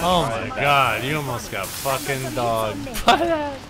Oh my god, you almost got fucking dogged.